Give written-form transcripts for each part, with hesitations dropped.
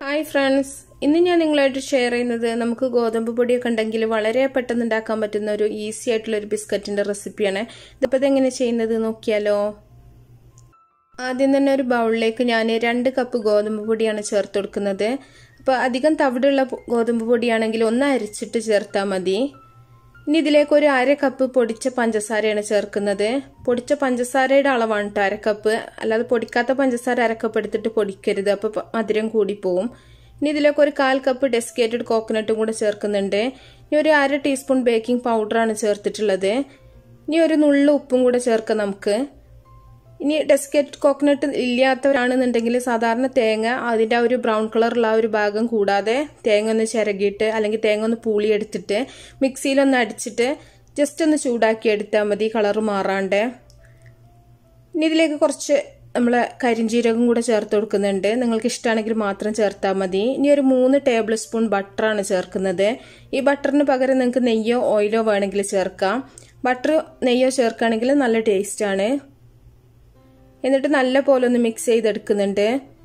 Hi friends, ഇന്ന് ഞാൻ നിങ്ങളായിട്ട് ഷെയർ ചെയ്യുന്നത് നമുക്ക് ഗോതമ്പ് പൊടിയൊക്കെ ഉണ്ടെങ്കിൽ വളരെ പെട്ടെന്ന് ഉണ്ടാക്കാൻ പറ്റുന്ന ഒരു ഈസി ആയിട്ടുള്ള ഒരു ബിസ്ക്കറ്റിന്റെ റെസിപ്പിയാണ്. ഇതിപ്പോൾ ഇതെങ്ങനെ ചെയ്യുന്നത് നോക്കിയാലോ. ആദ്യം തന്നെ ഒരു ബൗളിലേക്ക് ഞാൻ 2 കപ്പ് ഗോതമ്പ് പൊടിയാണ് ചേർത്ത് കൊടുക്കുന്നത്. അപ്പോൾ അധികം തവിടുള്ള ഗോതമ്പ് പൊടിയാണെങ്കിൽ ഒന്ന് അരിച്ചിട്ട് ചേർത്താൽ മതി. ഇനി ഇതിലേക്ക് ഒരു 1/2 കപ്പ് പൊടിച്ച പഞ്ചസാരയാണ് ചേർക്കുന്നത്. പൊടിച്ച പഞ്ചസാരയുടെ അളവാണ് കേട്ടോ 1/2 കപ്പ്, അല്ലാതെ പൊടിക്കാത്ത പഞ്ചസാര 1/2 കപ്പ് എടുത്തിട്ട് പൊടിക്കരുത്, അപ്പോൾ മധുരം കൂടിപ്പോവും. ഇനി ഇതിലേക്ക് ഒരു 1/4 കപ്പ് ഡെസ്കേറ്റഡ് കോക്കനട്ടും കൂടെ ചേർക്കുന്നുണ്ട്. ഇനി ഒരു 1/2 ടീസ്പൂൺ ബേക്കിംഗ് പൗഡറാണ് ചേർത്തിട്ടുള്ളത്. ഇനി ഒരു നുള്ളു ഉപ്പും കൂടെ ചേർക്കാം നമുക്ക്. ഇനി ഡെസ്കേറ്റഡ് കോക്കനട്ട് ഇല്ലാത്തവരാണെന്നുണ്ടെങ്കിൽ സാധാരണ തേങ്ങ അതിൻ്റെ ആ ഒരു ബ്രൗൺ കളറുള്ള ആ ഒരു ഭാഗം കൂടാതെ തേങ്ങ ഒന്ന് ചിരകിയിട്ട് അല്ലെങ്കിൽ തേങ്ങ ഒന്ന് പൂളിയെടുത്തിട്ട് മിക്സിയിലൊന്ന് അടിച്ചിട്ട് ജസ്റ്റ് ഒന്ന് ചൂടാക്കി എടുത്താൽ മതി, കളറ് മാറാണ്ട്. ഇനി ഇതിലേക്ക് കുറച്ച് നമ്മൾ കരിഞ്ജീരകം കൂടെ ചേർത്ത് കൊടുക്കുന്നുണ്ട്. നിങ്ങൾക്ക് ഇഷ്ടമാണെങ്കിൽ മാത്രം ചേർത്താൽ മതി. ഇനി ഒരു 3 ടേബിൾ സ്പൂൺ ബട്ടറാണ് ചേർക്കുന്നത്. ഈ ബട്ടറിന് പകരം നിങ്ങൾക്ക് നെയ്യോ ഓയിലോ വേണമെങ്കിൽ ചേർക്കാം. ബട്ടർ നെയ്യോ ചേർക്കുകയാണെങ്കിൽ നല്ല ടേസ്റ്റാണ്. എന്നിട്ട് നല്ല പോലെ ഒന്ന് മിക്സ് ചെയ്തെടുക്കുന്നുണ്ട്.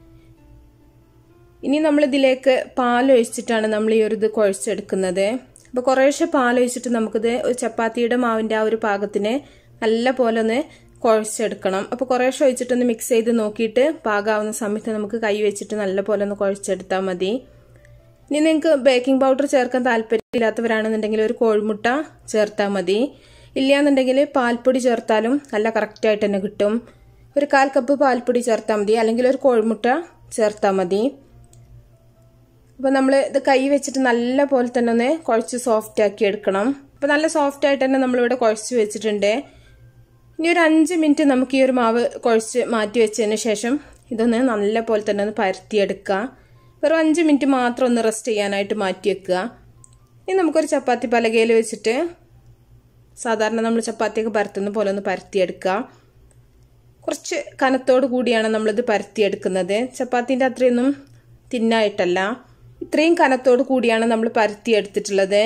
ഇനി നമ്മൾ ഇതിലേക്ക് പാലൊഴിച്ചിട്ടാണ് നമ്മൾ ഈ ഒരു ഇത് കുഴച്ചെടുക്കുന്നത്. അപ്പോൾ കുറേശ്ശെ പാലൊഴിച്ചിട്ട് നമുക്കിത് ഒരു ചപ്പാത്തിയുടെ മാവിൻ്റെ ആ ഒരു പാകത്തിന് നല്ല പോലെ ഒന്ന് കുഴച്ചെടുക്കണം. അപ്പോൾ കുറേശ്ശെ ഒഴിച്ചിട്ടൊന്ന് മിക്സ് ചെയ്ത് നോക്കിയിട്ട് പാകാവുന്ന സമയത്ത് നമുക്ക് കൈ വെച്ചിട്ട് നല്ല പോലെ ഒന്ന് കുഴച്ചെടുത്താൽ മതി. ഇനി നിങ്ങൾക്ക് ബേക്കിംഗ് പൗഡർ ചേർക്കാൻ താല്പര്യമില്ലാത്തവരാണെന്നുണ്ടെങ്കിൽ ഒരു കോഴിമുട്ട ചേർത്താൽ മതി. ഇല്ലയെന്നുണ്ടെങ്കിൽ പാൽപ്പൊടി ചേർത്താലും നല്ല കറക്റ്റായിട്ട് തന്നെ കിട്ടും. ഒരു 1/4 കപ്പ് പാൽപ്പൊടി ചേർത്താൽ മതി, അല്ലെങ്കിൽ ഒരു കോഴിമുട്ട ചേർത്താൽ മതി. അപ്പോൾ നമ്മൾ ഇത് കൈ വെച്ചിട്ട് നല്ല പോലെ തന്നെ ഒന്ന് കുഴച്ച് സോഫ്റ്റ് ആക്കി എടുക്കണം. അപ്പോൾ നല്ല സോഫ്റ്റ് ആയിട്ട് തന്നെ നമ്മളിവിടെ കുഴച്ച് വെച്ചിട്ടുണ്ട്. ഇനി ഒരു 5 മിനിറ്റ് നമുക്ക് ഈ ഒരു മാവ് കുഴച്ച് മാറ്റി വെച്ചതിന് ശേഷം ഇതൊന്ന് നല്ല പോലെ തന്നെ ഒന്ന് പരത്തിയെടുക്കുക. ഒരു 5 മിനിറ്റ് മാത്രം ഒന്ന് റെസ്റ്റ് ചെയ്യാനായിട്ട് മാറ്റി വെക്കുക. ഇനി നമുക്കൊരു ചപ്പാത്തി പലകയിൽ വെച്ചിട്ട് സാധാരണ നമ്മൾ ചപ്പാത്തിയൊക്കെ പരത്തുന്ന പോലെ ഒന്ന് പരത്തിയെടുക്കുക. കുറച്ച് കനത്തോട് കൂടിയാണ് നമ്മളിത് പരത്തിയെടുക്കുന്നത്. ചപ്പാത്തിൻ്റെ അത്രയൊന്നും തിന്നായിട്ടല്ല, ഇത്രയും കനത്തോട് കൂടിയാണ് നമ്മൾ പരത്തിയെടുത്തിട്ടുള്ളത്.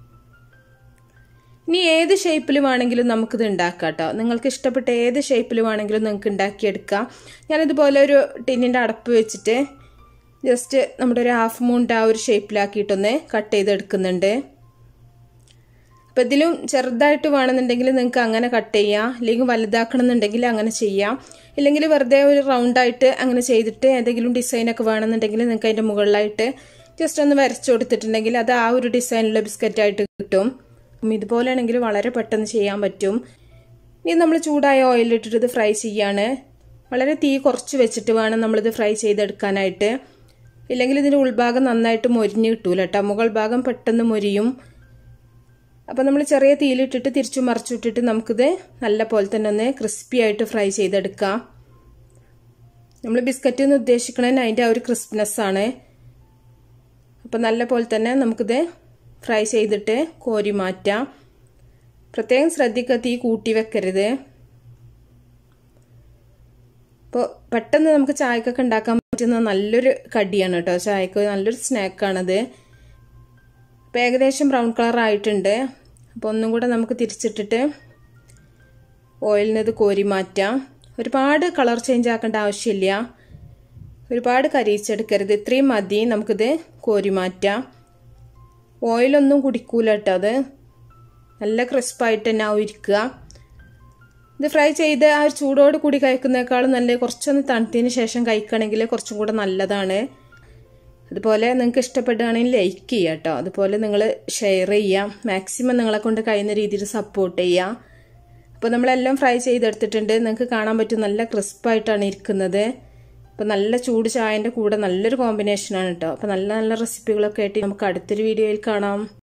ഇനി ഏത് ഷേപ്പിൽ വേണമെങ്കിലും നമുക്കിത് ഉണ്ടാക്കാം കേട്ടോ. നിങ്ങൾക്ക് ഇഷ്ടപ്പെട്ട ഏത് ഷേപ്പിൽ വേണമെങ്കിലും നിങ്ങൾക്ക് ഉണ്ടാക്കിയെടുക്കാം. ഞാനിതുപോലെ ഒരു ടിന്നിൻ്റെ അടപ്പ് വെച്ചിട്ട് ജസ്റ്റ് നമ്മുടെ ഒരു ഹാഫ് മൂണിൻ്റെ ആ ഒരു ഷേപ്പിലാക്കിയിട്ടൊന്ന് കട്ട് ചെയ്തെടുക്കുന്നുണ്ട്. അപ്പം ഇതിലും ചെറുതായിട്ട് വേണമെന്നുണ്ടെങ്കിൽ നിങ്ങൾക്ക് അങ്ങനെ കട്ട് ചെയ്യാം, അല്ലെങ്കിൽ വലുതാക്കണം എന്നുണ്ടെങ്കിൽ അങ്ങനെ ചെയ്യാം. ഇല്ലെങ്കിൽ വെറുതെ ഒരു റൗണ്ടായിട്ട് അങ്ങനെ ചെയ്തിട്ട് ഏതെങ്കിലും ഡിസൈനൊക്കെ വേണമെന്നുണ്ടെങ്കിൽ നിങ്ങൾക്ക് അതിൻ്റെ മുകളിലായിട്ട് ജസ്റ്റ് ഒന്ന് വരച്ചു കൊടുത്തിട്ടുണ്ടെങ്കിൽ അത് ആ ഒരു ഡിസൈനിലുള്ള ബിസ്ക്കറ്റായിട്ട് കിട്ടും. ഇതുപോലെയാണെങ്കിൽ വളരെ പെട്ടെന്ന് ചെയ്യാൻ പറ്റും. ഇനി നമ്മൾ ചൂടായ ഓയിലിട്ടിട്ട് ഇത് ഫ്രൈ ചെയ്യാണ്. വളരെ തീ കുറച്ച് വെച്ചിട്ട് വേണം നമ്മളിത് ഫ്രൈ ചെയ്തെടുക്കാനായിട്ട്. ഇല്ലെങ്കിൽ ഇതിൻ്റെ ഉൾഭാഗം നന്നായിട്ട് മൊരിഞ്ഞ് കിട്ടൂല കേട്ടോ, മുകൾ ഭാഗം പെട്ടെന്ന് മൊരിയും. അപ്പോൾ നമ്മൾ ചെറിയ തീയിലിട്ടിട്ട് തിരിച്ചു മറിച്ചിട്ടിട്ട് നമുക്കിത് നല്ല പോലെ തന്നെ ഒന്ന് ക്രിസ്പി ആയിട്ട് ഫ്രൈ ചെയ്തെടുക്കാം. നമ്മൾ ബിസ്ക്കറ്റ് എന്ന് ഉദ്ദേശിക്കണതിന് അതിൻ്റെ ആ ഒരു ക്രിസ്പിനെസ്സാണ്. അപ്പോൾ നല്ല പോലെ തന്നെ നമുക്കിത് ഫ്രൈ ചെയ്തിട്ട് കോരി മാറ്റാം. പ്രത്യേകം ശ്രദ്ധിക്കുക, തീ കൂട്ടി വെക്കരുത്. അപ്പോൾ പെട്ടെന്ന് നമുക്ക് ചായക്കൊക്കെ ഉണ്ടാക്കാൻ പറ്റുന്ന നല്ലൊരു കടിയാണ് കേട്ടോ. ചായക്ക് നല്ലൊരു സ്നാക്കാണത്. അപ്പോൾ ഏകദേശം ബ്രൗൺ കളർ ആയിട്ടുണ്ട്. അപ്പോൾ ഒന്നും കൂടെ നമുക്ക് തിരിച്ചിട്ടിട്ട് ഓയിലിൽ നിന്ന് ഇത് കോരി മാറ്റാം. ഒരുപാട് കളർ ചേഞ്ച് ആക്കേണ്ട ആവശ്യമില്ല, ഒരുപാട് കരിയിച്ചെടുക്കരുത്, ഇത്രയും മതി. നമുക്കിത് കോരി മാറ്റാം. ഓയിലൊന്നും കുടിക്കൂല കേട്ടോ, അത് നല്ല ക്രിസ്പായിട്ട് തന്നെ ഇരിക്കുക. ഇത് ഫ്രൈ ചെയ്ത് ആ ഒരു ചൂടോട് കൂടി കഴിക്കുന്നേക്കാളും നല്ല കുറച്ചൊന്ന് തണുത്തതിന് ശേഷം കഴിക്കുകയാണെങ്കിൽ കുറച്ചും കൂടെ നല്ലതാണ്. അതുപോലെ നിങ്ങൾക്ക് ഇഷ്ടപ്പെടുകയാണെങ്കിൽ ലൈക്ക് ചെയ്യുക കേട്ടോ. അതുപോലെ നിങ്ങൾ ഷെയർ ചെയ്യാം, മാക്സിമം നിങ്ങളെ കൊണ്ട് കഴിയുന്ന രീതിയിൽ സപ്പോർട്ട് ചെയ്യാം. അപ്പോൾ നമ്മളെല്ലാം ഫ്രൈ ചെയ്തെടുത്തിട്ടുണ്ട്. നിങ്ങൾക്ക് കാണാൻ പറ്റും നല്ല ക്രിസ്പായിട്ടാണ് ഇരിക്കുന്നത്. അപ്പോൾ നല്ല ചൂട് ചായൻ്റെ കൂടെ നല്ലൊരു കോമ്പിനേഷനാണ് കേട്ടോ. അപ്പോൾ നല്ല നല്ല റെസിപ്പികളൊക്കെ ആയിട്ട് നമുക്ക് അടുത്തൊരു വീഡിയോയിൽ കാണാം.